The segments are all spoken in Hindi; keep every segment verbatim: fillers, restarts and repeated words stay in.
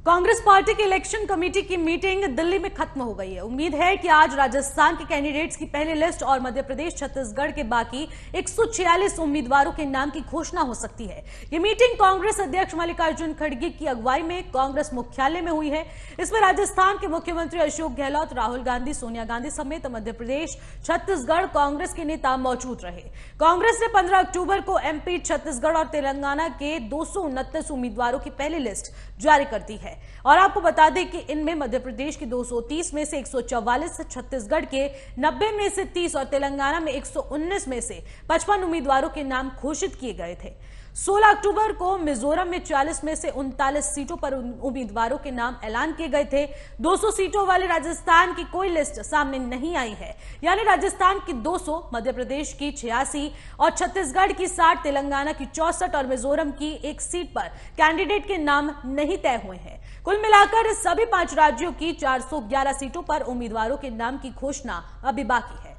कांग्रेस पार्टी की इलेक्शन कमेटी की मीटिंग दिल्ली में खत्म हो गई है। उम्मीद है कि आज राजस्थान के कैंडिडेट्स की पहली लिस्ट और मध्य प्रदेश छत्तीसगढ़ के बाकी एक सौ छियालीस उम्मीदवारों के नाम की घोषणा हो सकती है। ये मीटिंग कांग्रेस अध्यक्ष मल्लिकार्जुन खड़गे की अगुवाई में कांग्रेस मुख्यालय में हुई है। इसमें राजस्थान के मुख्यमंत्री अशोक गहलोत, राहुल गांधी, सोनिया गांधी समेत मध्य प्रदेश, छत्तीसगढ़ कांग्रेस के नेता मौजूद रहे। कांग्रेस ने पंद्रह अक्टूबर को एमपी, छत्तीसगढ़ और तेलंगाना के दो सौ उनतीस उम्मीदवारों की पहली लिस्ट जारी कर दी है। और आपको बता दें कि इनमें मध्य प्रदेश की दो सौ तीस में से एक सौ चौवालीस, छत्तीसगढ़ के नब्बे में से तीस और तेलंगाना में एक सौ उन्नीस में से पचपन उम्मीदवारों के नाम घोषित किए गए थे। सोलह अक्टूबर को मिजोरम में चालीस में से उनतालीस सीटों पर उम्मीदवारों के नाम ऐलान किए गए थे। दो सौ सीटों वाले राजस्थान की कोई लिस्ट सामने नहीं आई है, यानी राजस्थान की दो सौ, मध्य प्रदेश की छियासी और छत्तीसगढ़ की साठ, तेलंगाना की चौसठ और मिजोरम की एक सीट पर कैंडिडेट के नाम नहीं तय हुए हैं। कुल मिलाकर सभी पांच राज्यों की चार सौ ग्यारह सीटों पर उम्मीदवारों के नाम की घोषणा अभी बाकी है।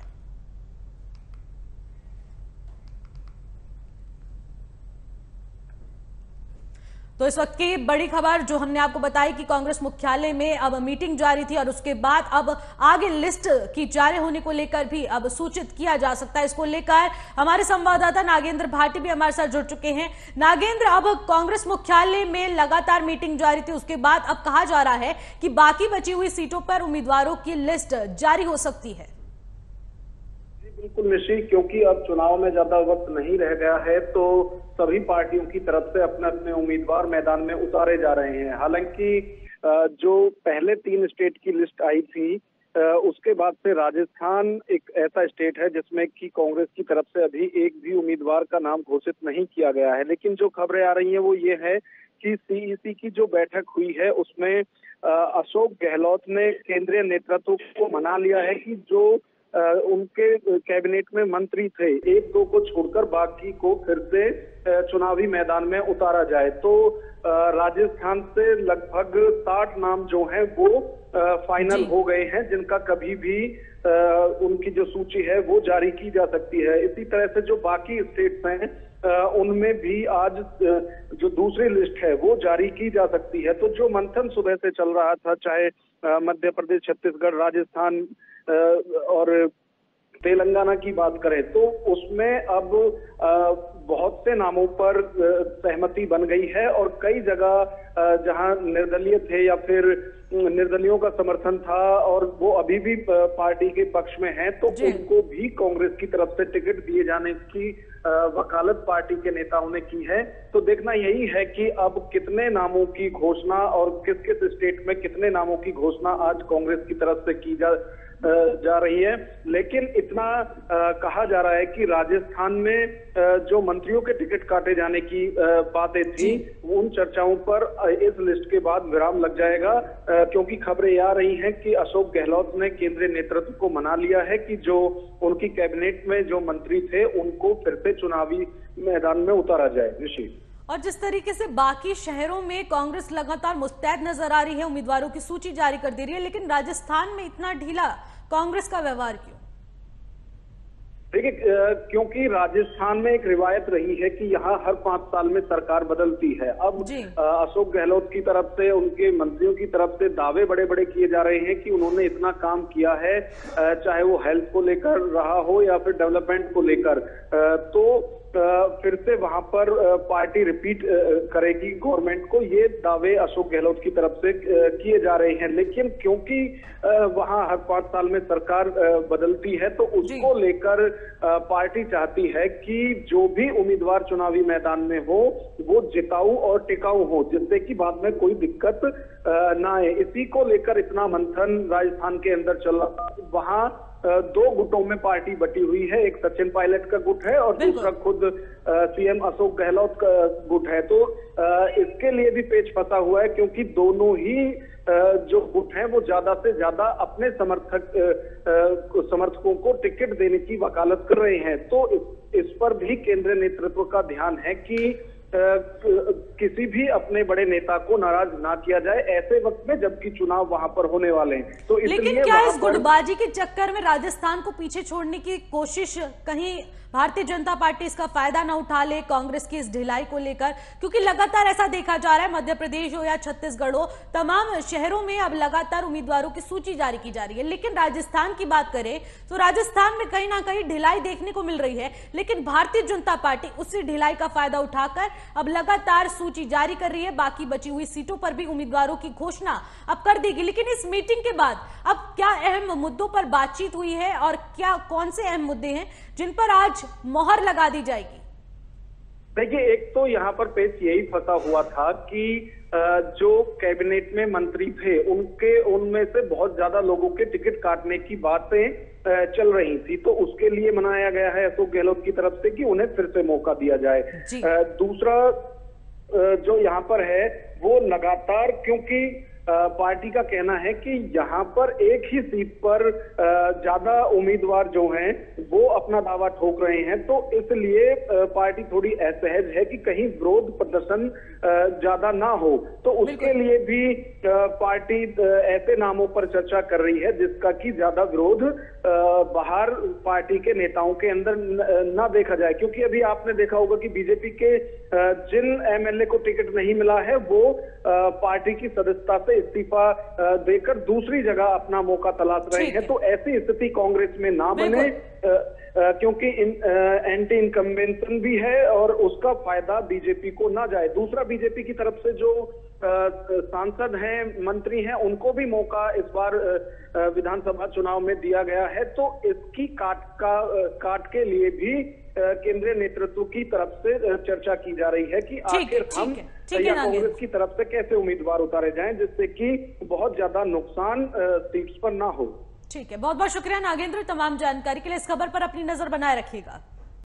तो इस वक्त की बड़ी खबर जो हमने आपको बताई कि कांग्रेस मुख्यालय में अब मीटिंग जारी थी और उसके बाद अब आगे लिस्ट की जारी होने को लेकर भी अब सूचित किया जा सकता है। इसको लेकर हमारे संवाददाता नागेंद्र भाटी भी हमारे साथ जुड़ चुके हैं। नागेंद्र, अब कांग्रेस मुख्यालय में लगातार मीटिंग जारी थी, उसके बाद अब कहा जा रहा है कि बाकी बची हुई सीटों पर उम्मीदवारों की लिस्ट जारी हो सकती है। बिल्कुल निश्चित, क्योंकि अब चुनाव में ज्यादा वक्त नहीं रह गया है तो सभी पार्टियों की तरफ से अपने अपने उम्मीदवार मैदान में उतारे जा रहे हैं। हालांकि जो पहले तीन स्टेट की लिस्ट आई थी उसके बाद से राजस्थान एक ऐसा स्टेट है जिसमें कि कांग्रेस की तरफ से अभी एक भी उम्मीदवार का नाम घोषित नहीं किया गया है। लेकिन जो खबरें आ रही हैं वो ये है कि सीईसी की जो बैठक हुई है उसमें अशोक गहलोत ने केंद्रीय नेतृत्व को मना लिया है कि जो उनके कैबिनेट में मंत्री थे, एक दो को छोड़कर बाकी को फिर से चुनावी मैदान में उतारा जाए। तो राजस्थान से लगभग साठ नाम जो हैं वो फाइनल हो गए हैं, जिनका कभी भी उनकी जो सूची है वो जारी की जा सकती है। इसी तरह से जो बाकी स्टेट्स हैं उनमें भी आज जो दूसरी लिस्ट है वो जारी की जा सकती है। तो जो मंथन सुबह से चल रहा था, चाहे मध्य प्रदेश, छत्तीसगढ़, राजस्थान और तेलंगाना की बात करें, तो उसमें अब बहुत से नामों पर सहमति बन गई है और कई जगह जहां निर्दलीय थे या फिर निर्दलियों का समर्थन था और वो अभी भी पार्टी के पक्ष में हैं, तो उनको भी कांग्रेस की तरफ से टिकट दिए जाने की वकालत पार्टी के नेताओं ने की है। तो देखना यही है कि अब कितने नामों की घोषणा और किस किस स्टेट में कितने नामों की घोषणा आज कांग्रेस की तरफ से की जा जा रही है। लेकिन इतना आ, कहा जा रहा है कि राजस्थान में आ, जो मंत्रियों के टिकट काटे जाने की आ, बातें थी, उन चर्चाओं पर इस लिस्ट के बाद विराम लग जाएगा, आ, क्योंकि खबरें आ रही हैं कि अशोक गहलोत ने केंद्रीय नेतृत्व को मना लिया है कि जो उनकी कैबिनेट में जो मंत्री थे उनको फिर से चुनावी मैदान में उतारा जाए। ऋषि, और जिस तरीके से बाकी शहरों में कांग्रेस लगातार मुस्तैद नजर आ रही है, उम्मीदवारों की सूची जारी कर दे रही है, लेकिन राजस्थान में इतना ढीला कांग्रेस का व्यवहार क्यों? देखिए, क्योंकि राजस्थान में एक रिवायत रही है कि यहाँ हर पांच साल में सरकार बदलती है। अब अशोक गहलोत की तरफ से, उनके मंत्रियों की तरफ से दावे बड़े बड़े किए जा रहे हैं कि उन्होंने इतना काम किया है, चाहे वो हेल्थ को लेकर रहा हो या फिर डेवलपमेंट को लेकर, तो फिर से वहां पर पार्टी रिपीट करेगी गवर्नमेंट को, ये दावे अशोक गहलोत की तरफ से किए जा रहे हैं। लेकिन क्योंकि वहां हर पांच साल में सरकार बदलती है तो उसको लेकर पार्टी चाहती है कि जो भी उम्मीदवार चुनावी मैदान में हो वो जिताऊ और टिकाऊ हो, जिससे कि बाद में कोई दिक्कत ना आए। इसी को लेकर इतना मंथन राजस्थान के अंदर चल रहा। वहां दो गुटों में पार्टी बटी हुई है, एक सचिन पायलट का गुट है और दूसरा खुद सीएम अशोक गहलोत का गुट है। तो इसके लिए भी पेच फंसा हुआ है, क्योंकि दोनों ही जो गुट हैं वो ज्यादा से ज्यादा अपने समर्थक समर्थकों को टिकट देने की वकालत कर रहे हैं। तो इस, इस पर भी केंद्रीय नेतृत्व का ध्यान है कि किसी भी अपने बड़े नेता को नाराज ना किया जाए ऐसे वक्त में, जबकि चुनाव वहां पर होने वाले हैं। तो लेकिन क्या इस गुटबाजी के चक्कर में राजस्थान को पीछे छोड़ने की कोशिश कहीं भारतीय जनता पार्टी इसका फायदा ना उठा ले कांग्रेस की इस ढिलाई को लेकर? क्योंकि लगातार ऐसा देखा जा रहा है, मध्य प्रदेश हो या छत्तीसगढ़ हो, तमाम शहरों में अब लगातार उम्मीदवारों की सूची जारी की जा रही है। लेकिन राजस्थान की बात करें तो राजस्थान में कहीं ना कहीं ढिलाई देखने को मिल रही है, लेकिन भारतीय जनता पार्टी उसी ढिलाई का फायदा उठाकर अब लगातार सूची जारी कर रही है। बाकी बची हुई सीटों पर भी उम्मीदवारों की घोषणा अब कर देगी। लेकिन इस मीटिंग के बाद अब क्या अहम मुद्दों पर बातचीत हुई है और क्या कौन से अहम मुद्दे हैं जिन पर आज मोहर लगा दी जाएगी? देखिए, एक तो यहाँ पर पेच यही फंसा हुआ था कि जो कैबिनेट में मंत्री थे उनके उनमें से बहुत ज्यादा लोगों के टिकट काटने की बातें चल रही थी, तो उसके लिए मनाया गया है अशोक गहलोत की तरफ से कि उन्हें फिर से मौका दिया जाए। दूसरा जो यहाँ पर है वो लगातार, क्योंकि पार्टी का कहना है कि यहाँ पर एक ही सीट पर ज्यादा उम्मीदवार जो हैं वो अपना दावा ठोक रहे हैं, तो इसलिए पार्टी थोड़ी असहज है कि कहीं विरोध प्रदर्शन ज्यादा ना हो। तो उसके लिए भी पार्टी ऐसे नामों पर चर्चा कर रही है जिसका कि ज्यादा विरोध बाहर पार्टी के नेताओं के अंदर ना देखा जाए। क्योंकि अभी आपने देखा होगा कि बीजेपी के जिन एमएलए को टिकट नहीं मिला है वो पार्टी की सदस्यता से इस्तीफा देकर दूसरी जगह अपना मौका तलाश रहे हैं। तो ऐसी स्थिति कांग्रेस में ना बने, क्योंकि इन, एंटी इनकम्बेंसन भी है और उसका फायदा बीजेपी को ना जाए। दूसरा, बीजेपी की तरफ से जो सांसद हैं, मंत्री हैं, उनको भी मौका इस बार विधानसभा चुनाव में दिया गया है। तो इसकी काट का काट के लिए भी केंद्रीय नेतृत्व की तरफ से चर्चा की जा रही है कि आखिर हम या कांग्रेस की तरफ से कैसे उम्मीदवार उतारे जाएं जिससे कि बहुत ज्यादा नुकसान सीट्स पर ना हो। ठीक है, बहुत बहुत शुक्रिया नागेंद्र, तमाम जानकारी के लिए। इस खबर पर अपनी नजर बनाए रखिएगा।